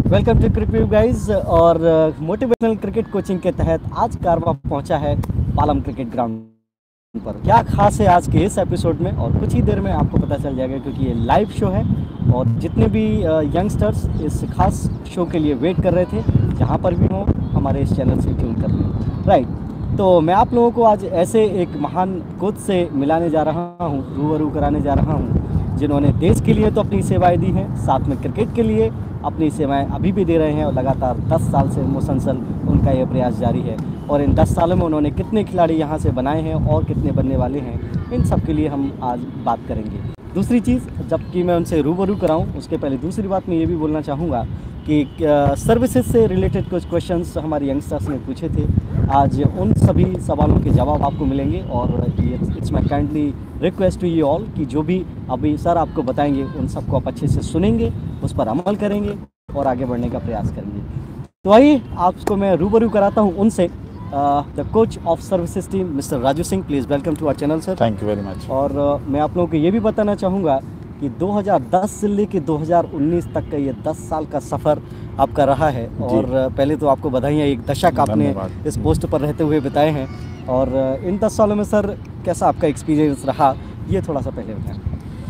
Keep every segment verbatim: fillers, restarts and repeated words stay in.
Welcome to cricket guys. और motivational cricket coaching के तहत आज कारवा पहुंचा है पालम क्रिकेट ग्राउंड पर। क्या खास है आज के इस एपिसोड में, और कुछ ही देर में आपको पता चल जाएगा, क्योंकि ये लाइव शो है और जितने भी यंगस्टर्स इस खास शो के लिए वेट कर रहे थे, जहां पर भी हों हमारे इस चैनल से ट्यून कर लें। राइट, तो मैं आप लोगों को आज ऐसे एक महान कोच से मिलाने जा रहा हूँ, रूबरू कराने जा रहा हूँ, जिन्होंने देश के लिए तो अपनी सेवाएं दी हैं, साथ में क्रिकेट के लिए अपनी सेवाएं अभी भी दे रहे हैं और लगातार दस साल से मुसलसल उनका ये प्रयास जारी है। और इन दस सालों में उन्होंने कितने खिलाड़ी यहाँ से बनाए हैं और कितने बनने वाले हैं, इन सब के लिए हम आज बात करेंगे। दूसरी चीज़, जबकि मैं उनसे रूबरू कराऊँ उसके पहले दूसरी बात मैं ये भी बोलना चाहूँगा कि सर्विसेज से रिलेटेड कुछ क्वेश्चंस हमारे यंगस्टर्स ने पूछे थे। आज उन सभी सवालों के जवाब आपको मिलेंगे और it's my kindly request to you all कि जो भी अभी सर आपको बताएंगे उन सबको आप अच्छे से सुनेंगे, उस पर अमल करेंगे और आगे बढ़ने का प्रयास करेंगे। तो आइए आपको मैं रूबरू कराता हूँ उनसे, the coach of services team mister Raju Singh. Please welcome to our channel sir. Thank you very much. और uh, मैं आप लोगों को ये भी बताना चाहूँगा कि दो हज़ार दस से लेकर दो हज़ार उन्नीस तक का ये दस साल का सफ़र आपका रहा है। और पहले तो आपको बधाइयाँ, एक दशक आपने इस पोस्ट पर रहते हुए बिताए हैं। और इन दस सालों में सर कैसा आपका एक्सपीरियंस रहा, ये थोड़ा सा पहले बताएं।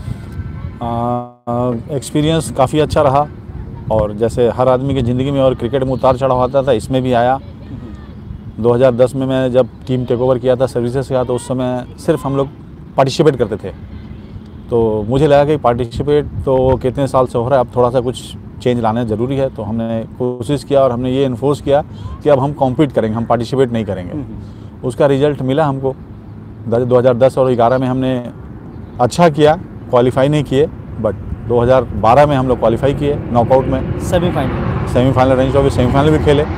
एक्सपीरियंस काफ़ी अच्छा रहा, और जैसे हर आदमी की ज़िंदगी में और क्रिकेट में उतार चढ़ाव आता था, इसमें भी आया। दो हज़ार दस में मैं जब टीम टेक ओवर किया था सर्विसेज का, तो उस समय सिर्फ हम लोग पार्टिसिपेट करते थे। तो मुझे लगा कि पार्टिसिपेट तो कितने साल से हो रहा है, अब थोड़ा सा कुछ चेंज लाना ज़रूरी है। तो हमने कोशिश किया और हमने ये इन्फोर्स किया कि अब हम कॉम्पीट करेंगे, हम पार्टिसिपेट नहीं करेंगे। उसका रिजल्ट मिला हमको। दो हज़ार दस और ग्यारह में हमने अच्छा किया, क्वालिफाई नहीं किए, बट दो हज़ार बारह में हम लोग क्वालिफाई किए नॉकआउट में, semifinal semifinal Ranji trophy semifinal भी खेले।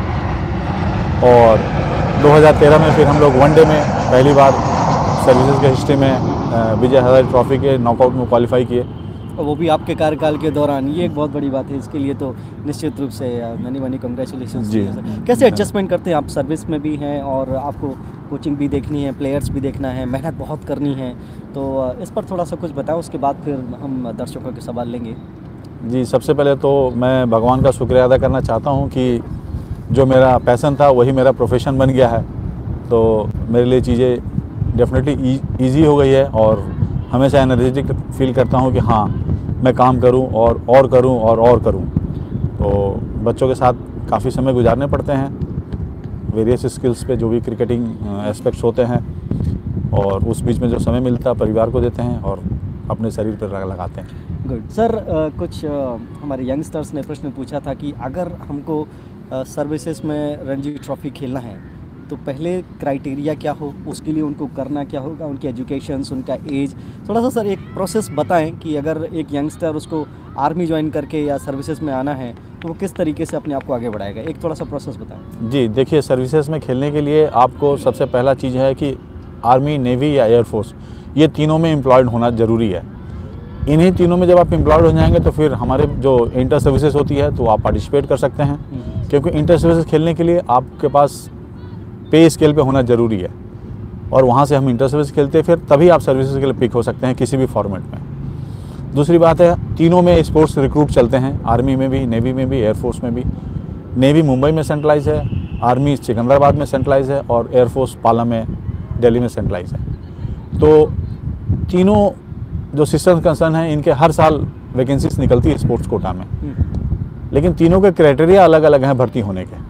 और दो हज़ार तेरह में फिर हम लोग वनडे में पहली बार सर्विसेज के हिस्ट्री में विजय हजारे ट्रॉफी के नॉकआउट में क्वालिफाई किए, और वो भी आपके कार्यकाल के दौरान। ये एक बहुत बड़ी बात है, इसके लिए तो निश्चित रूप से मैनी मैनी कंग्रेचुलेशन जी। कैसे एडजस्टमेंट करते हैं आप? सर्विस में भी हैं और आपको कोचिंग भी देखनी है, प्लेयर्स भी देखना है, मेहनत बहुत करनी है, तो इस पर थोड़ा सा कुछ बताओ, उसके बाद फिर हम दर्शकों के सवाल लेंगे। जी, सबसे पहले तो मैं भगवान का शुक्रिया अदा करना चाहता हूँ कि जो मेरा पैसन था वही मेरा प्रोफेशन बन गया है। तो मेरे लिए चीज़ें डेफिनेटली ईजी हो गई है और हमेशा एनर्जेटिक फील करता हूँ कि हाँ मैं काम करूँ और और करूँ और और करूँ। तो बच्चों के साथ काफ़ी समय गुजारने पड़ते हैं, वेरियस स्किल्स पे जो भी क्रिकेटिंग एस्पेक्ट्स होते हैं, और उस बीच में जो समय मिलता है परिवार को देते हैं और अपने शरीर पर लगाते हैं। गुड सर, कुछ आ, हमारे यंगस्टर्स ने प्रश्न पूछा था कि अगर हमको सर्विसेज में रणजी ट्रॉफी खेलना है तो पहले क्राइटेरिया क्या हो, उसके लिए उनको करना क्या होगा, उनकी एजुकेशंस, उनका एज, थोड़ा सा सर एक प्रोसेस बताएं कि अगर एक यंगस्टर उसको आर्मी ज्वाइन करके या सर्विसेज में आना है तो वो किस तरीके से अपने आप को आगे बढ़ाएगा, एक थोड़ा सा प्रोसेस बताएं। जी देखिए, सर्विसेज में खेलने के लिए आपको सबसे पहला चीज़ है कि आर्मी, नेवी या एयरफोर्स, ये तीनों में एम्प्लॉयड होना ज़रूरी है। इन्हीं तीनों में जब आप एम्प्लॉयड हो जाएंगे तो फिर हमारे जो इंटर सर्विसेज होती है तो आप पार्टिसिपेट कर सकते हैं, क्योंकि इंटर सर्विसेज खेलने के लिए आपके पास पे स्केल पे होना ज़रूरी है, और वहाँ से हम इंटर सर्विस खेलते हैं, फिर तभी आप सर्विसेज के लिए पिक हो सकते हैं किसी भी फॉर्मेट में। दूसरी बात है, तीनों में स्पोर्ट्स रिक्रूट चलते हैं, आर्मी में भी, नेवी में भी, एयरफोर्स में भी। नेवी मुंबई में सेंट्रलाइज है, आर्मी सिकंदराबाद में सेंट्रलाइज है और एयरफोर्स पाला में, दिल्ली में सेंट्रलाइज है। तो तीनों जो सिस्टम कंसर्न हैं, इनके हर साल वैकेंसीज निकलती है स्पोर्ट्स कोटा में, लेकिन तीनों के क्राइटेरिया अलग अलग हैं भर्ती होने के।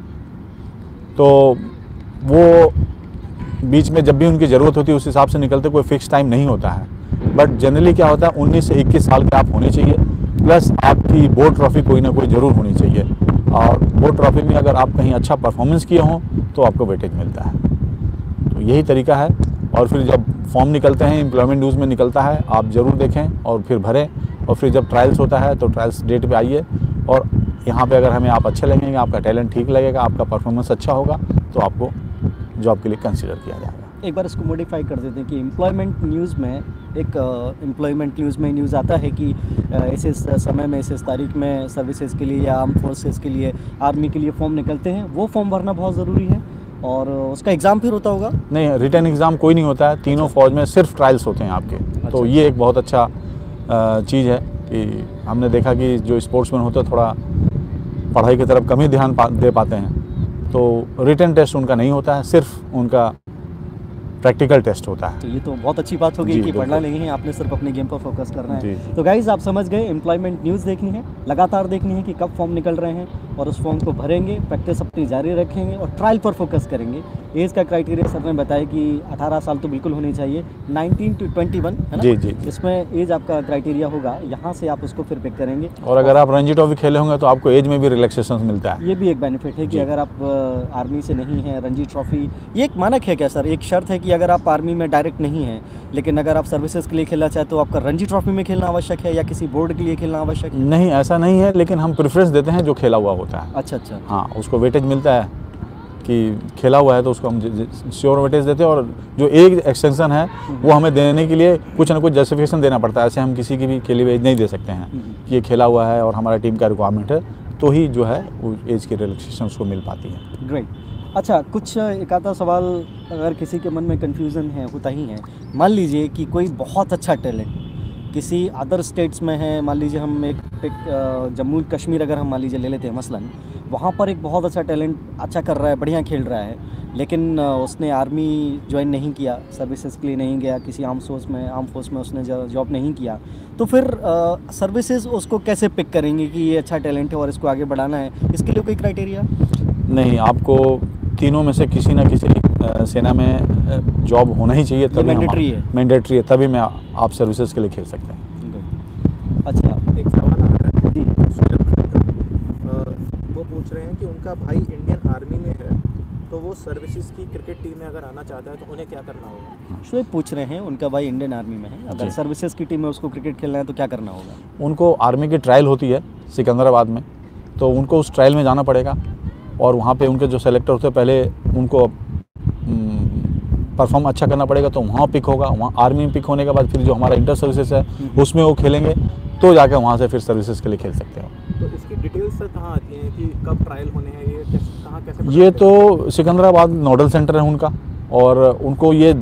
तो वो बीच में जब भी उनकी ज़रूरत होती है उस हिसाब से निकलते, कोई फिक्स टाइम नहीं होता है। बट जनरली क्या होता है, उन्नीस से इक्कीस साल के आप होने चाहिए, प्लस आपकी बोर्ड ट्रॉफी कोई ना कोई ज़रूर होनी चाहिए, और बोर्ड ट्रॉफी में अगर आप कहीं अच्छा परफॉर्मेंस किए हों तो आपको वेटेज मिलता है। तो यही तरीका है। और फिर जब फॉर्म निकलते हैं, एम्प्लॉयमेंट न्यूज़ में निकलता है, आप ज़रूर देखें और फिर भरें। और फिर जब ट्रायल्स होता है तो ट्रायल्स डेट पे आइए, और यहाँ पे अगर हमें आप अच्छे लगेंगे, आपका टैलेंट ठीक लगेगा, आपका परफॉर्मेंस अच्छा होगा, तो आपको जॉब के लिए कंसीडर किया जाएगा। एक बार इसको मॉडिफाई कर देते हैं कि एम्प्लॉयमेंट न्यूज़ में एक एम्प्लॉयमेंट न्यूज़ में न्यूज़ आता है कि इस इस समय में, इस इस तारीख में सर्विसेज के लिए या आर्म फोर्सेस के लिए, आर्मी के लिए फॉर्म निकलते हैं, वो फॉर्म भरना बहुत ज़रूरी है और उसका एग्ज़ाम फिर होता होगा? नहीं, रिटर्न एग्ज़ाम कोई नहीं होता है, तीनों फौज में सिर्फ ट्रायल्स होते हैं आपके। अच्छा। तो ये एक बहुत अच्छा चीज़ है कि हमने देखा कि जो स्पोर्ट्समैन होते हैं थोड़ा पढ़ाई की तरफ कम ही ध्यान पा, दे पाते हैं, तो रिटन टेस्ट उनका नहीं होता है, सिर्फ उनका प्रैक्टिकल टेस्ट होता है। तो ये तो बहुत अच्छी बात होगी कि पढ़ना नहीं है, आपने सिर्फ अपने गेम पर फोकस करना है। तो गाइज आप समझ गए, एम्प्लॉयमेंट न्यूज़ देखनी है, लगातार देखनी है कि कब फॉर्म निकल रहे हैं और उस फॉर्म को भरेंगे, प्रैक्टिस अपनी जारी रखेंगे और ट्रायल पर फोकस करेंगे। एज का क्राइटेरिया सर ने बताया कि अठारह साल तो बिल्कुल होनी चाहिए, नाइनटीन टू ट्वेंटी वन है ना? जी जी, इसमें एज आपका क्राइटेरिया होगा, यहाँ से आप उसको फिर पिक करेंगे। और अगर आप रणजी ट्रॉफी खेले होंगे तो आपको एज में भी रिलैक्सेशन मिलता है। ये भी एक बेनिफिट है कि अगर आप आर्मी से नहीं हैं, रणजी ट्रॉफी ये एक मानक है क्या सर? एक शर्त है कि अगर आप आर्मी में डायरेक्ट नहीं है लेकिन अगर आप सर्विसेज के लिए खेलना चाहते तो आपका रणजी ट्रॉफी में खेलना आवश्यक है या किसी बोर्ड के लिए खेलना आवश्यक है? नहीं, ऐसा नहीं है, लेकिन हम प्रेफरेंस देते हैं जो खेला हुआ होता है। अच्छा अच्छा, हाँ, उसको वेटेज मिलता है कि खेला हुआ है तो उसको हम श्योर वेटेज देते हैं, और जो एज एक्सटेंशन है वो हमें देने के लिए कुछ ना कुछ जस्टिफिकेशन देना पड़ता है। ऐसे हम किसी की भी खेली हुई एज नहीं दे सकते हैं कि ये खेला हुआ है और हमारा टीम का रिक्वायरमेंट है, तो ही जो है वो एज की रिलैक्सेशन उसको मिल पाती है। ग्रेट। अच्छा, कुछ एक आधा सवाल अगर किसी के मन में कन्फ्यूज़न है, होता ही है। मान लीजिए कि कोई बहुत अच्छा टैलेंट किसी अदर स्टेट्स में है, मान लीजिए हम एक, एक जम्मू कश्मीर अगर हम मान लीजिए ले लेते हैं मसलन, वहाँ पर एक बहुत अच्छा टैलेंट अच्छा कर रहा है, बढ़िया खेल रहा है, लेकिन उसने आर्मी ज्वाइन नहीं किया, सर्विसेज के लिए नहीं गया, किसी आर्म फोर्स में आर्म फोर्स में उसने जॉब नहीं किया, तो फिर सर्विसेज उसको कैसे पिक करेंगे कि ये अच्छा टैलेंट है और इसको आगे बढ़ाना है? इसके लिए कोई क्राइटेरिया नहीं? आपको तीनों में से किसी ना किसी सेना में जॉब होना ही चाहिए, तभी मैंडेटरी है मैंडेटरी है तभी मैं आप सर्विसेज के लिए खेल सकते हैं। अच्छा, एक सवाल आ रहा है जी, वो पूछ रहे हैं कि उनका भाई इंडियन आर्मी में है, तो वो सर्विसेज की क्रिकेट टीम में अगर आना चाहता है तो उन्हें क्या करना होगा? शोएब पूछ रहे हैं, उनका भाई इंडियन आर्मी में है, अगर सर्विसेज की टीम में उसको क्रिकेट खेलना है तो क्या करना होगा? उनको आर्मी की ट्रायल होती है सिकंदराबाद में, तो उनको उस ट्रायल में जाना पड़ेगा और वहाँ पे उनके जो सेलेक्टर होते हैं पहले उनको परफॉर्म अच्छा करना पड़ेगा, तो वहाँ पिक होगा। वहाँ आर्मी में पिक होने के बाद फिर जो हमारा इंटर सर्विसेज है उसमें वो खेलेंगे, तो जाकर वहाँ से फिर सर्विसेज के लिए खेल सकते हैं। तो इसकी डिटेल्स सर कहाँ आती हैं कि कब ट्रायल होने हैं, ये कैसे, कहाँ कैसे? ये तो सिकंदराबाद नोडल सेंटर है उनका, और उनको ये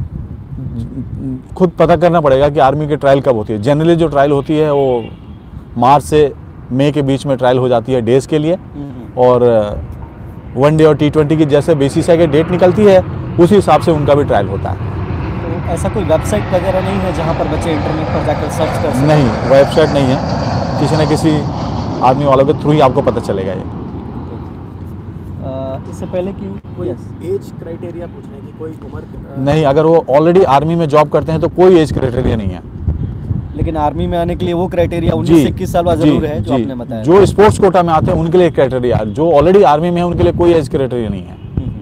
खुद पता करना पड़ेगा कि आर्मी की ट्रायल कब होती है। जनरली जो ट्रायल होती है वो मार्च से मई के बीच में ट्रायल हो जाती है डेज़ के लिए, और वन डे और टी ट्वेंटी की जैसे बेसिस है कि डेट निकलती है उसी हिसाब से उनका भी ट्रायल होता है। तो ऐसा कोई वेबसाइट वगैरह नहीं है जहाँ पर बच्चे इंटरनेट पर जाकर सर्च कर सकते? नहीं, वेबसाइट नहीं है, किसी न किसी आर्मी वालों के थ्रू ही आपको पता चलेगा ये। इससे पहले कि कोई एज क्राइटेरिया पूछ रहे हैं कि कोई उम्र नहीं, अगर वो ऑलरेडी आर्मी में जॉब करते हैं तो कोई एज क्राइटेरिया नहीं है। लेकिन आर्मी में आने के लिए वो क्राइटेरिया उन्नीस से इक्कीस साल वाला जरूर है जो आपने बताया। जो स्पोर्ट्स कोटा में आते हैं उनके लिए क्राइटेरिया, जो ऑलरेडी आर्मी में है उनके लिए कोई एज क्राइटेरिया नहीं है।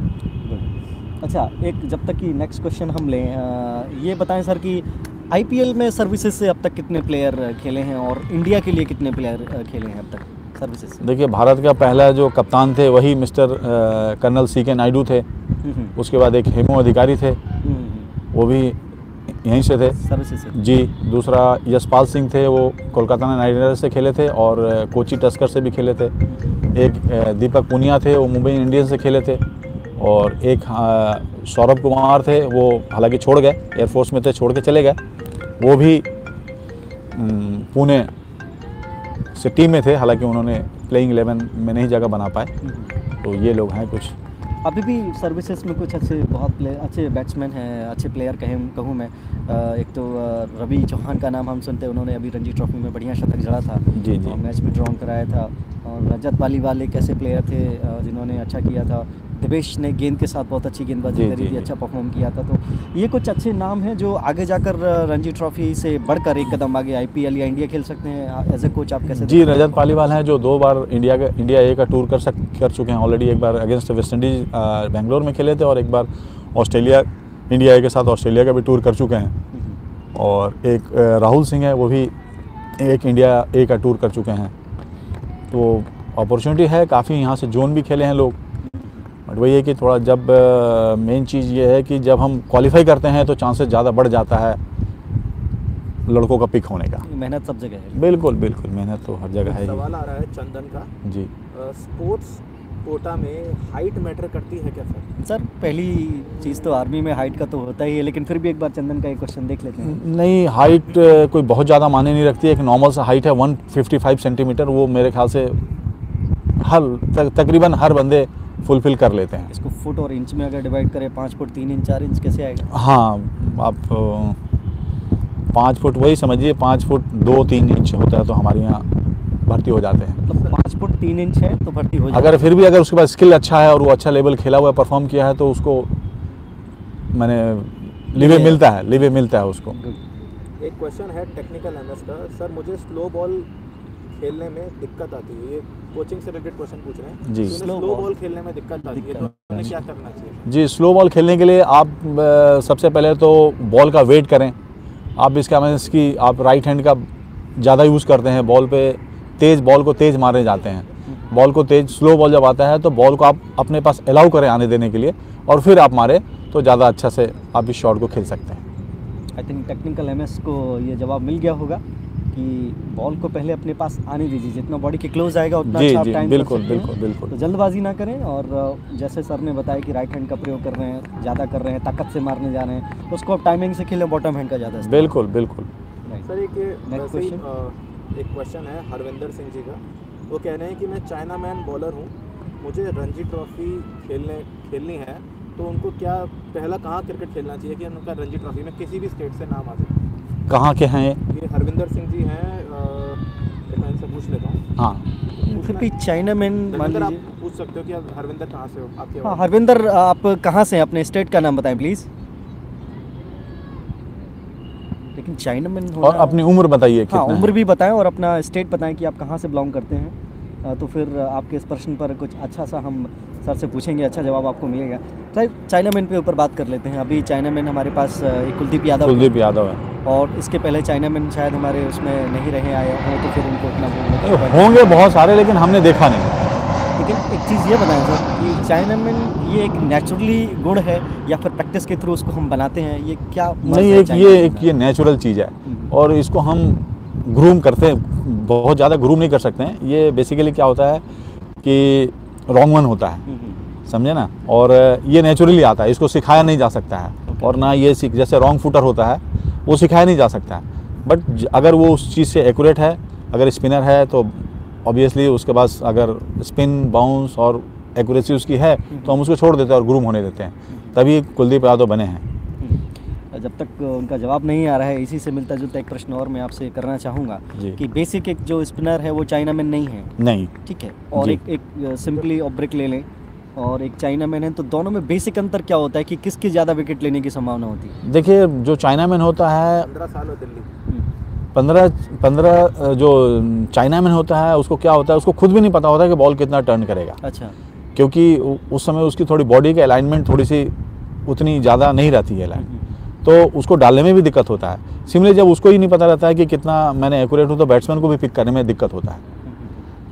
अच्छा, एक जब तक कि नेक्स्ट क्वेश्चन हम लें, ये बताएं सर कि आईपीएल में सर्विसेज से अब तक कितने प्लेयर खेले हैं और इंडिया के लिए कितने प्लेयर खेले हैं अब तक सर्विसेज से? देखिए, भारत का पहला जो कप्तान थे वही मिस्टर कर्नल सी के नायडू थे, उसके बाद एक हेमू अधिकारी थे, वो भी यहीं से थे सर्विसेज से जी। दूसरा यशपाल सिंह थे, वो कोलकाता नाइट राइडर्स से खेले थे और कोची टस्कर से भी खेले थे। एक दीपक पुनिया थे, वो मुंबई इंडियंस से खेले थे, और एक सौरभ कुमार थे, वो हालांकि छोड़ गए, एयरफोर्स में थे, छोड़ के चले गए, वो भी पुणे से टीम में थे, हालांकि उन्होंने प्लेइंग इलेवन में नहीं जगह बना पाए। तो ये लोग हैं कुछ। अभी भी सर्विसेज में कुछ अच्छे बहुत प्लेयर अच्छे बैट्समैन हैं, अच्छे प्लेयर कहें कहूँ मैं, एक तो रवि चौहान का नाम हम सुनते हैं, उन्होंने अभी रणजी ट्रॉफी में बढ़िया शतक जड़ा था जी जी, मैच भी ड्रॉ कराया था। और रजत पालीवाल एक ऐसे प्लेयर थे जिन्होंने अच्छा किया था। दिवेश ने गेंद के साथ बहुत अच्छी गेंदबाजी करी थी, अच्छा परफॉर्म किया था। तो ये कुछ अच्छे नाम हैं जो आगे जाकर रणजी ट्रॉफी से बढ़कर एक कदम आगे आईपीएल या इंडिया खेल सकते हैं। एज ए कोच आप कैसे? जी, रजत पालीवाल हैं जो दो बार इंडिया का इंडिया ए का टूर कर सक कर चुके हैं ऑलरेडी। एक बार अगेंस्ट वेस्ट इंडीज बेंगलोर में खेले थे, और एक बार ऑस्ट्रेलिया इंडिया ए के साथ ऑस्ट्रेलिया का भी टूर कर चुके हैं। और एक राहुल सिंह है, वो भी एक इंडिया ए का टूर कर चुके हैं। तो अपॉर्चुनिटी है काफ़ी, यहाँ से जोन भी खेले हैं लोग। बट वही है कि थोड़ा जब मेन चीज़ ये है कि जब हम क्वालिफाई करते हैं तो चांसेस ज़्यादा बढ़ जाता है लड़कों का पिक होने का। मेहनत सब जगह है। बिल्कुल बिल्कुल, मेहनत तो हर जगह है। सवाल आ रहा है चंदन का जी, स्पोर्ट्स कोटा में हाइट मैटर करती है क्या सर? सर पहली चीज़ तो आर्मी में हाइट का तो होता ही है, लेकिन फिर भी एक बार चंदन का एक क्वेश्चन देख लेते हैं। नहीं, हाइट कोई बहुत ज़्यादा माने नहीं रखती है। एक नॉर्मल सा हाइट है वन फिफ्टी फाइव सेंटीमीटर, वो मेरे ख्याल से हर तक, तकरीबन हर बंदे फुलफिल कर लेते हैं। इसको फुट और इंच में अगर डिवाइड करें, पाँच फुट तीन इंच चार इंच कैसे आएगा? हाँ, आप पाँच फुट वही समझिए, पाँच फुट दो तीन इंच होता है तो हमारे यहाँ भर्ती हो जाते हैं। मतलब पाँच फुट तीन इंच है तो भर्ती हो जाएगा। अगर फिर भी अगर उसके पास स्किल अच्छा है और वो अच्छा लेवल खेला हुआ है, परफॉर्म किया है, तो उसको मैंने लीवे मिलता है, लीवे मिलता है उसको। एक क्वेश्चन है टेक्निकल एमएस का, सर मुझे स्लो बॉल खेलने में दिक्कत आती है, ये कोचिंग से रिलेटेड क्वेश्चन पूछ रहे हैं जी। स्लो बॉल खेलने में दिक्कत आती है तो हमें क्या करना चाहिए? जी, स्लो बॉल खेलने के लिए आप अ, सबसे पहले तो बॉल का वेट करें। आप इसका मतलब इसकी आप राइट हैंड का ज़्यादा यूज़ करते हैं, बॉल पे तेज़ बॉल को तेज़ मारने जाते हैं। बॉल को तेज़ स्लो बॉल जब आता है तो बॉल को आप अपने पास अलाउ करें आने देने के लिए, और फिर आप मारें तो ज़्यादा अच्छा से आप इस शॉट को खेल सकते हैं। आई थिंक टेक्निकल एमएस को ये जवाब मिल गया होगा कि बॉल को पहले अपने पास आने दीजिए, जितना बॉडी के क्लोज आएगा उतना जी अच्छा आप जी टाइम बिल्कुल कर सकते हैं। बिल्कुल बिल्कुल। तो जल्दबाजी ना करें, और जैसे सर ने बताया कि राइट हैंड का प्रयोग कर रहे हैं, ज़्यादा कर रहे हैं, ताकत से मारने जा रहे हैं, उसको आप टाइमिंग से खेलें, बॉटम हैंड का ज़्यादा इस्तेमाल। बिल्कुल बिल्कुल। सर एक ये नेक्स्ट वैसे ही, क्वेश्चन। अ, एक क्वेश्चन है हरविंदर सिंह जी का, वो कह रहे हैं कि मैं चाइना मैन बॉलर हूँ, मुझे रणजी ट्रॉफी खेलने खेलनी है, तो उनको क्या पहला कहाँ क्रिकेट खेलना चाहिए कि उनका रणजी ट्रॉफी में किसी भी स्टेट से नाम आ जाए? कहाँ के हैं ये? ये हरविंदर सिंह जी हैं, अ, एक मैं इनसे पूछ लेता हूँ। हाँ, फिर भी चाइना मैन मान हरविंदर, आप लीजिए। पूछ सकते हो कि आप हरविंदर कहाँ से हो, आपके हाँ हरविंदर, आप कहाँ से हैं? अपने स्टेट का नाम बताएं प्लीज़। लेकिन चाइना मैन और अपनी उम्र बताइए हाँ कितना उम्र है? भी बताएं और अपना स्टेट बताएं कि आप कहाँ से बिलोंग करते हैं, अ, तो फिर आपके इस प्रश्न पर कुछ अच्छा सा हम सर से पूछेंगे, अच्छा जवाब आपको मिलेगा। सर चाइना मैन पे ऊपर बात कर लेते हैं। अभी चाइना मैन हमारे पास अ, एक कुलदीप यादव कुलदीप यादव है। और इसके पहले चाइना मैन शायद हमारे उसमें नहीं रहे आए हो, तो फिर उनको इतना बोलने का होंगे बहुत सारे, लेकिन हमने देखा नहीं। लेकिन एक चीज़ ये बताएं सर कि चाइना मैन ये एक नेचुरली गुण है या फिर प्रैक्टिस के थ्रू उसको हम बनाते हैं, ये क्या मर्ज नहीं, है एक चाइना ये मैन एक का? ये नेचुरल चीज़ है, हम्म। और इसको हम ग्रूम करते हैं, बहुत ज़्यादा ग्रूम नहीं कर सकते हैं। ये बेसिकली क्या होता है कि रॉन्ग वन होता है, हम्म, समझे ना, और ये नेचुरली आता है, इसको सिखाया नहीं जा सकता है। और ना ये सीख, जैसे रॉन्ग फुटर होता है वो सिखाया नहीं जा सकता है, बट अगर वो उस चीज़ से एक्यूरेट है, अगर स्पिनर है तो ऑब्वियसली उसके पास अगर स्पिन बाउंस और एक्यूरेसी उसकी है तो हम उसको छोड़ देते हैं और ग्रूम होने देते हैं, तभी कुलदीप यादव बने हैं। हम्म। जब तक उनका जवाब नहीं आ रहा है, इसी से मिलता जुलता एक प्रश्न और मैं आपसे करना चाहूँगा जी। कि बेसिक एक जो स्पिनर है वो चाइना मैन नहीं है, नहीं, ठीक है, और जी। एक एक सिंपली और ब्रिक ले लें और एक चाइना मैन है, तो दोनों में बेसिक अंतर क्या होता है कि किसकी ज़्यादा विकेट लेने की संभावना होती है? देखिए जो चाइना मैन होता है, पंद्रह साल हो दिल्ली, हम्म, पंद्रह पंद्रह जो चाइना मैन होता है उसको क्या होता है, उसको खुद भी नहीं पता होता कि बॉल कितना टर्न करेगा, अच्छा। क्योंकि उ- उस समय उसकी थोड़ी बॉडी की अलाइनमेंट थोड़ी सी उतनी ज़्यादा नहीं रहती है लाइन, हम्म, तो उसको डालने में भी दिक्कत होता है। सिमिलरली जब उसको ही नहीं पता रहता है कि कितना मैंने एक्यूरेट हूँ, तो बैट्समैन को भी पिक करने में दिक्कत होता है। हम्म,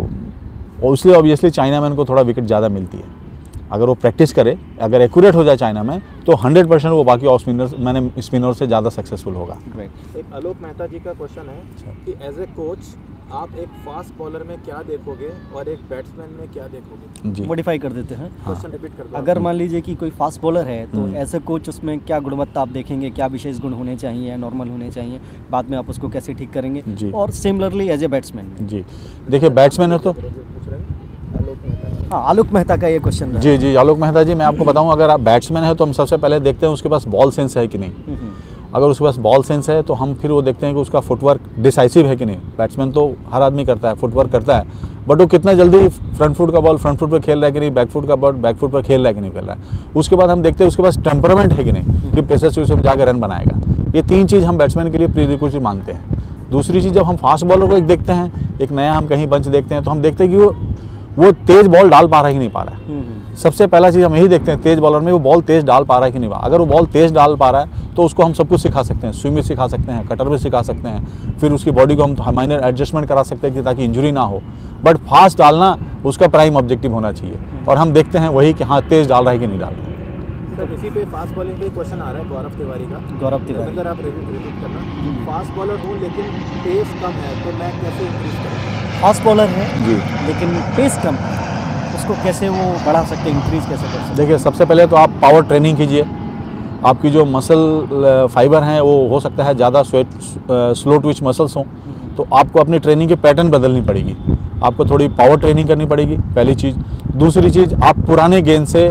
तो इसलिए ऑब्वियसली चाइना मैन को थोड़ा विकेट ज़्यादा मिलती है। अगर वो प्रैक्टिस करे, अगर एक्यूरेट हो जाए चाइना में, तो हंड्रेड परसेंट वो बाकी ऑफ स्पिनर मैंने स्पिनर से ज़्यादा सक्सेसफुल होगा। ग्रेट। एक आलोक मेहता जी का क्वेश्चन है कि एज ए कोच आप एक फास्ट बॉलर में क्या देखोगे और एक बैट्समैन में क्या देखोगे? जी, मॉडिफाई कर देते हैं। क्वेश्चन रिपीट कर दो। अगर मान लीजिए कि कोई फास्ट बॉलर है तो हम्म। एज ए कोच उसमें क्या गुणवत्ता आप देखेंगे, क्या विशेष गुण होने चाहिए, नॉर्मल होने चाहिए, बाद में आप उसको कैसे ठीक करेंगे, जी। और सिमिलरली एज ए बैट्समैन? जी, देखिए बैट्समैन है तो पूछ रहे हैं आलोक मेहता। हाँ आलोक मेहता का ये क्वेश्चन था। जी जी आलोक मेहता जी, मैं आपको बताऊं, अगर आप बैट्समैन है तो हम सबसे पहले देखते हैं उसके पास बॉल सेंस है कि नहीं। हम्म, हम्म, अगर उसके पास बॉल सेंस है तो हम फिर वो देखते हैं कि उसका फुटवर्क डिसाइसिव है कि नहीं। बैट्समैन तो हर आदमी करता है, फुटवर्क करता है, बट वो कितना जल्दी फ्रंट फुट का बॉल फ्रंट फुट पर खेल रहा है कि नहीं, बैक फुट का बॉल बैक फुट पर खेल रहा है कि नहीं खेल रहा है। उसके बाद हम देखते हैं उसके पास टेम्परामेंट है कि नहीं, कि प्रेशर से उसमें जाकर रन बनाएगा। ये तीन चीज़ हम बैट्समैन के लिए प्रीरिक्विजिट मानते हैं। दूसरी चीज़, जब हम फास्ट बॉलर को एक देखते हैं, एक नया हम कहीं बंच देखते हैं, तो हम देखते हैं कि वो वो तेज़ बॉल डाल पा रहा है कि नहीं पा रहा है। हम्म, हम्म, सबसे पहला चीज़ हम यही देखते हैं तेज़ बॉलर में, वो बॉल तेज़ डाल पा रहा है कि नहीं पा। अगर वो बॉल तेज़ डाल पा रहा है तो उसको हम सब कुछ सिखा सकते हैं, स्विंग भी सिखा सकते हैं, कटर भी सिखा सकते हैं, फिर उसकी बॉडी को हम माइनर एडजस्टमेंट करा सकते हैं कि ताकि इंजरी ना हो। बट फास्ट डालना उसका प्राइम ऑब्जेक्टिव होना चाहिए, और हम देखते हैं वही कि हाँ तेज़ डाल रहा है कि नहीं डाल रहा है। सर इसी पे फास्ट बॉलिंग पे क्वेश्चन आ रहा है गौरव तिवारी का। गौरव तिवारी। अगर आप रिपीट करना, फास्ट बॉलर हूँ लेकिन पेस कम है तो मैं कैसे इंक्रीज करूँ? फास्ट बॉलर है जी, लेकिन पेस कम है, उसको कैसे वो बढ़ा सकते हैं, इंक्रीज कैसे कर सकते हैं? देखिए सबसे पहले तो आप पावर ट्रेनिंग कीजिए। आपकी जो मसल फाइबर हैं वो हो सकता है ज़्यादा स्वेट स्लो ट्विच मसल्स हों, तो आपको अपनी ट्रेनिंग की पैटर्न बदलनी पड़ेगी। आपको थोड़ी पावर ट्रेनिंग करनी पड़ेगी, पहली चीज़। दूसरी चीज़, आप पुराने गेंद से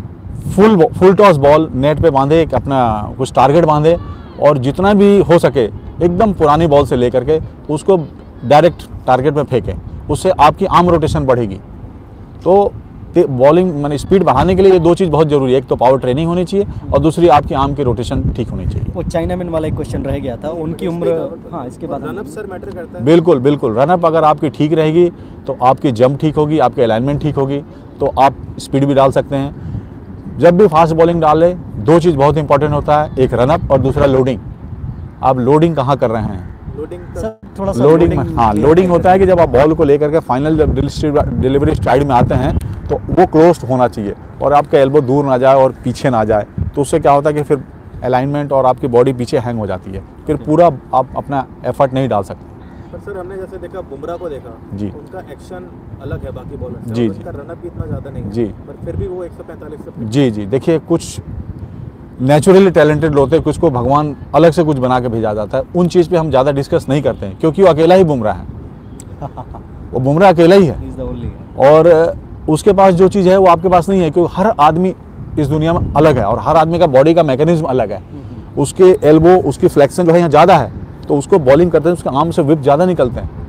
full full toss ball net पे बांधे, एक अपना कुछ टारगेट बांधे और जितना भी हो सके एकदम पुरानी बॉल से लेकर के उसको डायरेक्ट टारगेट में फेंकें। उससे आपकी आर्म रोटेशन बढ़ेगी। तो बॉलिंग मैंने स्पीड बढ़ाने के लिए ये दो चीज़ बहुत जरूरी है, एक तो पावर ट्रेनिंग होनी चाहिए और दूसरी आपकी आर्म की रोटेशन ठीक होनी चाहिए। वो चाइनामैन वाला एक क्वेश्चन रह गया था, उनकी उम्र। हाँ, इसके बाद रनअप सर मैटर करता है। बिल्कुल बिल्कुल, रनअप अगर आपकी ठीक रहेगी तो आपकी जंप ठीक होगी, आपकी अलाइनमेंट ठीक होगी, तो आप स्पीड भी डाल सकते हैं। जब भी फास्ट बॉलिंग डालें, दो चीज़ बहुत इंपॉर्टेंट होता है, एक रनअप और दूसरा लोडिंग। आप लोडिंग कहाँ कर रहे हैं? लोडिंग सर थोड़ा सा लोडिंग, हाँ लोडिंग होता है कि जब आप बॉल को लेकर के फाइनल जब डिलीवरी स्ट्राइड में आते हैं तो वो क्लोज होना चाहिए और आपका एल्बो दूर ना जाए और पीछे ना जाए। तो उससे क्या होता है कि फिर अलाइनमेंट और आपकी बॉडी पीछे हैंग हो जाती है, फिर पूरा आप अपना एफर्ट नहीं डाल सकते। पर सर हमने जैसे देखा बुमराह को देखा जी, उनका एक्शन अलग है बाकी बॉलर से, जी, और उनका रनअप भी इतना ज़्यादा नहीं है जी, पर फिर भी वो एक सौ पैंतालीस से जी जी देखिए, कुछ नेचुरली टैलेंटेड होते हैं, कुछ को भगवान अलग से कुछ बना के भेजा जाता है। उन चीज़ पे हम ज़्यादा डिस्कस नहीं करते हैं क्योंकि वो अकेला ही बुमराह है। वो बुमराह अकेला ही है He's the only guy. और उसके पास जो चीज़ है वो आपके पास नहीं है, क्योंकि हर आदमी इस दुनिया में अलग है और हर आदमी का बॉडी का मैकेनिज्म अलग है। उसके एल्बो, उसकी फ्लेक्शन जो है यहाँ ज़्यादा है, तो उसको बॉलिंग करते हैं उसके आर्म से विप ज़्यादा निकलते हैं।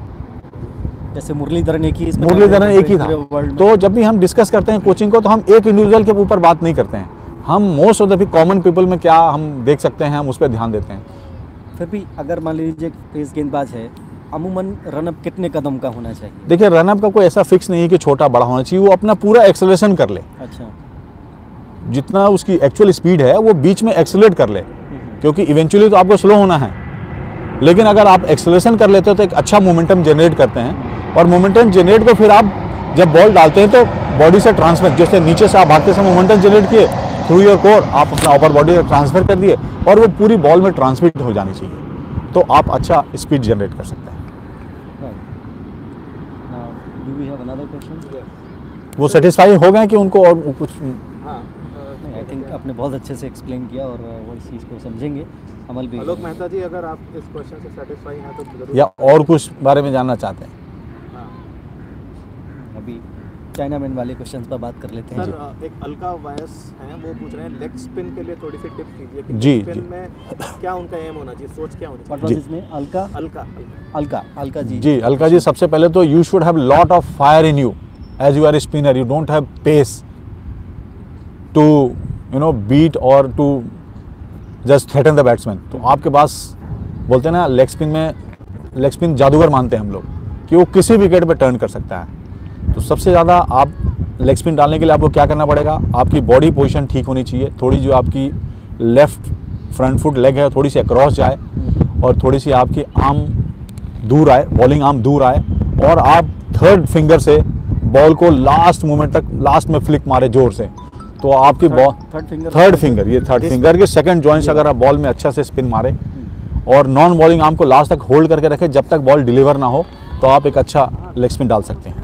जैसे मुरलीधरन एक ही इसमें मुरलीधरन एक ही था। पूरे वर्ल्ड में। तो जब भी हम डिस्कस करते हैं कोचिंग को, तो हम एक इंडिविजुअल के ऊपर बात नहीं करते हैं, हम most of the common people में क्या हम देख सकते हैं हम उस पर ध्यान देते हैं। फिर भी अगर मान लीजिए तेज गेंदबाज है, अमूमन रनअप कितने कदम का होना चाहिए? देखिए, रनअप का कोई ऐसा फिक्स नहीं है कि छोटा बड़ा होना चाहिए, वो अपना पूरा एक्सेलरेशन कर ले। अच्छा, जितना उसकी एक्चुअल स्पीड है वो बीच में एक्सेलरेट कर ले, क्योंकि इवेंचुअली तो आपको स्लो होना है। लेकिन अगर आप एक्सेलरेशन कर लेते हो तो एक अच्छा मोमेंटम जनरेट करते हैं और मोमेंटम जनरेट को फिर आप जब बॉल डालते हैं तो बॉडी से ट्रांसफर, जैसे नीचे से आप भागते समय मोमेंटम जनरेट किए थ्रू योर कोर, आप अपना अपर बॉडी से ट्रांसफर कर दिए और वो पूरी बॉल में ट्रांसमिट हो जानी चाहिए, तो आप अच्छा स्पीड जनरेट कर सकते हैं। Do we have another question? वो सेटिस्फाई हो गए कि उनको और कुछ? हाँ आई थिंक आपने बहुत अच्छे से एक्सप्लेन किया और वो इस चीज़ को समझेंगे, अमल भी। आलोक मेहता जी, अगर आप इस क्वेश्चन से सेटिस्फाई हैं तो जरूर। या और कुछ बारे में जानना चाहते हैं? हाँ। अभी चाइनामैन वाले क्वेश्चंस पर बात कर लेते हैं। सर एक अलका वायस हैं, वो पूछ रहे हैं लेग स्पिन के लिए थोड़ी सी टिप्स दीजिए कि जी, लेग स्पिन जी। में क्या उनका एम होना चाहिए, सोच क्या होनी What चाहिए? was इसमें अलका अलका अलका अलका जी जी, अलका जी, सबसे पहले तो you should have lot of fire in you as you are spinner, you don't have pace to you know beat और to just threaten the batsman. तो आपके पास बोलते हैं ना, लेग स्पिन में, लेग स्पिन जादूगर मानते हैं हम लोग कि वो किसी विकेट पे टर्न कर सकता है। तो सबसे ज़्यादा आप लेग स्पिन डालने के लिए आपको क्या करना पड़ेगा, आपकी बॉडी पोजीशन ठीक होनी चाहिए, थोड़ी जो आपकी लेफ्ट फ्रंट फुट लेग है थोड़ी सी अक्रॉस जाए और थोड़ी सी आपकी आर्म दूर आए, बॉलिंग आर्म दूर आए और आप थर्ड फिंगर से बॉल को लास्ट मोमेंट तक, लास्ट में फ्लिक मारे जोर से, तो आपकी ball third finger third finger ये थर्ड फिंगर के सेकंड जॉइंट से अगर आप बॉल में अच्छा से स्पिन मारे और नॉन बॉलिंग आर्म को लास्ट तक होल्ड करके रखें जब तक बॉल डिलीवर ना हो, तो आप एक अच्छा लेग स्पिन डाल सकते हैं।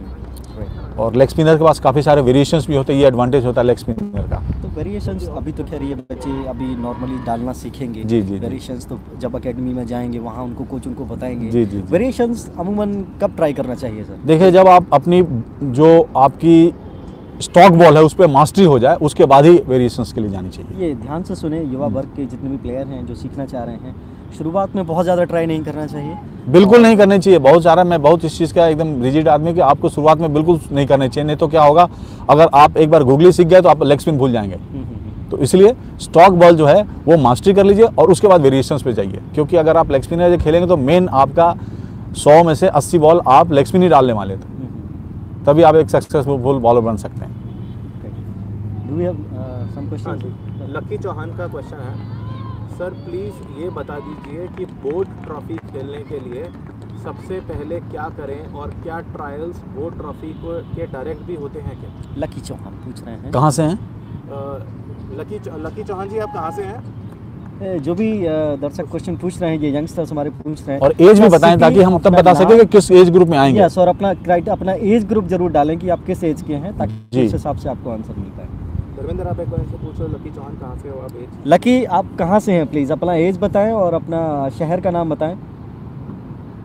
और लेग स्पिनर के पास काफ़ी सारे वेरिएशंस भी होते हैं, ये एडवांटेज होता है लेग स्पिनर का। तो वेरिएशंस अभी तो खैर ये बच्चे अभी नॉर्मली डालना सीखेंगे। जी, जी, जी। वेरिएशंस तो जब एकेडमी में जाएंगे वहाँ उनको कोच उनको बताएंगे। जी, जी, जी। वेरिएशंस अमूमन कब ट्राई करना चाहिए सर? देखिए, जब आप अपनी जो आपकी स्टॉक बॉल है उस पर मास्टरी हो जाए उसके बाद ही वेरिएशंस के लिए जानी चाहिए। ये ध्यान से सुने, युवा वर्ग के जितने भी प्लेयर हैं जो सीखना चाह रहे हैं, शुरुआत में बहुत ज़्यादा ट्राई नहीं करना चाहिए। बिल्कुल नहीं करनी चाहिए, बहुत सारा, मैं बहुत इस चीज़ का एकदम रिजिड आदमी कि आपको शुरुआत में बिल्कुल नहीं करनी चाहिए, नहीं तो क्या होगा, अगर आप एक बार गूगली सीख गए तो आप लेग स्पिन भूल जाएंगे। तो इसलिए स्टॉक बॉल जो है वो मास्टरी कर लीजिए और उसके बाद वेरिएशंस पे जाइए, क्योंकि अगर आप लेग स्पिनर खेलेंगे तो मेन आपका सौ में से अस्सी बॉल आप लेग स्पिन ही डालने वाले थे, तभी आप एक सक्सेसफुल बॉलर बन सकते हैं। डू वी हैव सम हाँ क्वेश्चन? जी, लकी चौहान का क्वेश्चन है, सर प्लीज़ ये बता दीजिए कि बोर्ड ट्रॉफी खेलने के लिए सबसे पहले क्या करें और क्या ट्रायल्स बोर्ड ट्रॉफी को के डायरेक्ट भी होते हैं क्या? लकी चौहान पूछ रहे हैं। कहाँ से हैं? अ, लकी लकी चौहान जी, आप कहाँ से हैं? ए, जो भी अ, दर्शक क्वेश्चन पूछ रहे हैं, ये यंगस्टर्स हमारे पूछ रहे हैं, और एज भी बताएं ताकि हम तब बता सकें कि किस एज ग्रुप में आएंगे। यस, और अपना क्राइट अपना एज ग्रुप जरूर डालें कि आप किस एज के हैं, ताकि जी। उस हिसाब से आपको आंसर मिल पाए। धर्मेंद्र, आप एक बार से पूछो, लकी चौहान कहाँ से हो आप? एज लकी, आप कहाँ से हैं? प्लीज़ अपना एज बताएं और अपना शहर का नाम बताएं।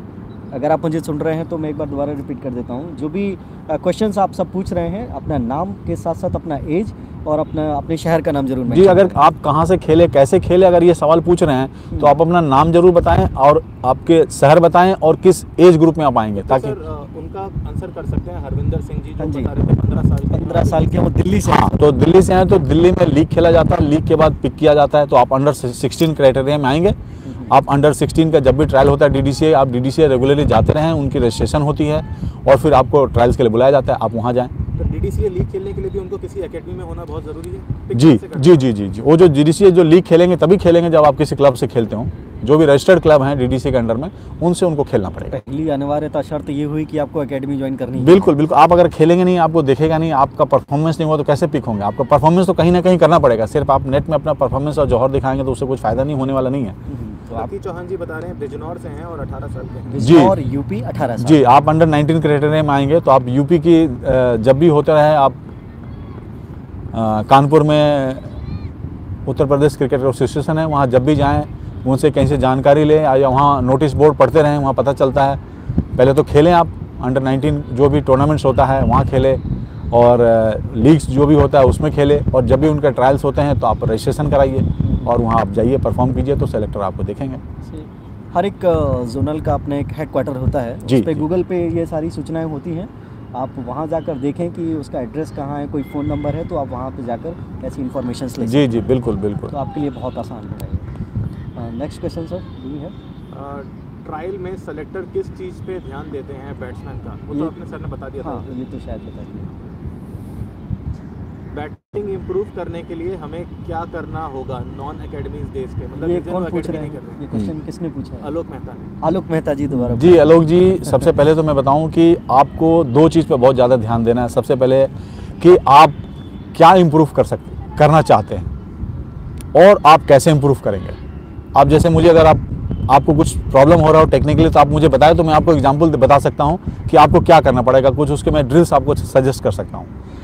अगर आप मुझे सुन रहे हैं तो मैं एक बार दोबारा रिपीट कर देता हूँ। जो भी क्वेश्चंस आप सब पूछ रहे हैं, अपना नाम के साथ साथ अपना एज और अपना अपने शहर का नाम जरूर जी, mention अगर करें। आप कहाँ से खेले, कैसे खेले, अगर ये सवाल पूछ रहे हैं तो आप अपना नाम जरूर बताएं और आपके शहर बताएं और किस एज ग्रुप में आप आएंगे, तो ताकि सर अ, उनका आंसर कर सकते हैं हरविंदर सिंह जी, जो हाँ जी। बता रहे थे पंद्रह साल के पंद्रह साल के वो दिल्ली से हाँ, तो दिल्ली से हैं तो दिल्ली में लीग खेला जाता है, लीग के बाद पिक किया जाता है, तो आप अंडर सिक्सटीन क्राइटेरिया में आएंगे। आप अंडर सिक्सटीन का जब भी ट्रायल होता है डीडीसीए, आप डीडीसीए रेगुलरली जाते रहें, उनकी रजिस्ट्रेशन होती है और फिर आपको ट्रायल्स के लिए बुलाया जाता है, आप वहाँ जाएँ। तो डीडीसीए लीग खेलने के लिए भी उनको किसी एकेडमी में होना बहुत ज़रूरी है? पिक जी कैसे करते जी हैं? जी जी जी वो जो डीडीसीए जो लीग खेलेंगे तभी खेलेंगे जब आप किसी क्लब से खेलते हो, जो भी रजिस्टर्ड क्लब हैं डीडीसीए के अंडर में, उनसे उनको खेलना पड़ेगा। पहली अनिवार्यता शर्त ये हुई कि आपको एकेडमी ज्वाइन करनी है। बिल्कुल बिल्कुल, आप अगर खेलेंगे नहीं, आपको देखेगा नहीं, आपका परफॉर्मेंस नहीं हुआ तो कैसे पिक होंगे? आपका परफॉर्मेंस तो कहीं ना कहीं करना पड़ेगा। सिर्फ आप नेट में अपना परफॉर्मेंस और जौहर दिखाएंगे तो उससे कुछ फायदा नहीं होने वाला नहीं है। तो आप लकी चौहान जी बता रहे हैं बिजनौर से हैं और अठारह साल के हैं। जी। और यूपी अठारह साल। जी, आप अंडर नाइनटीन क्राइटेरिया में आएंगे तो आप यूपी की अ, जब भी होते रहे, आप अ, कानपुर में उत्तर प्रदेश क्रिकेट एसोसिएशन है, वहाँ जब भी जाएं उनसे कहीं से जानकारी लें या वहाँ नोटिस बोर्ड पढ़ते रहें, वहाँ पता चलता है। पहले तो खेलें आप अंडर नाइनटीन जो भी टूर्नामेंट्स होता है वहाँ खेलें, और लीग्स जो भी होता है उसमें खेले, और जब भी उनके ट्रायल्स होते हैं तो आप रजिस्ट्रेशन कराइए और वहाँ आप जाइए, परफॉर्म कीजिए, तो सेलेक्टर आपको देखेंगे। हर एक जोनल का अपना एक हेड क्वार्टर होता है, जी, उस पे जी। गूगल पे ये सारी सूचनाएं होती हैं। आप वहाँ जाकर देखें कि उसका एड्रेस कहाँ है, कोई फ़ोन नंबर है, तो आप वहाँ पे जाकर ऐसी इन्फॉर्मेशन ले सकते जी जी बिल्कुल बिल्कुल। हैं। तो आपके लिए बहुत आसान हो जाएगा। नेक्स्ट क्वेश्चन सर, यही है। अ, ट्रायल में सेलेक्टर किस चीज़ पे ध्यान देते हैं बैट्समैन का? वो तो ये- अपने सर ने बता दिया हाँ, था। ये तो शायद बता दिया। बैटिंग इंप्रूव करने के लिए हमें क्या करना होगा नॉन एकेडमी डेज के? मतलब ये जिस दिन कौन वो पूछ रहे academy नहीं हैं? कर रहे ये क्वेश्चन किसने पूछा है? आलोक मेहता ने। आलोक मेहता जी दोबारा। जी आलोक जी, सबसे पहले तो मैं बताऊं कि आपको दो चीज़ पे बहुत ज़्यादा ध्यान देना है। सबसे पहले कि आप क्या इम्प्रूव कर सकते करना चाहते हैं और आप कैसे इम्प्रूव करेंगे। आप जैसे मुझे अगर आप आपको कुछ प्रॉब्लम हो रहा हो टेक्निकली तो आप मुझे बताएं, तो मैं आपको एग्जांपल बता सकता हूं कि आपको क्या करना पड़ेगा, कुछ उसके मैं ड्रिल्स आपको सजेस्ट कर सकता हूं।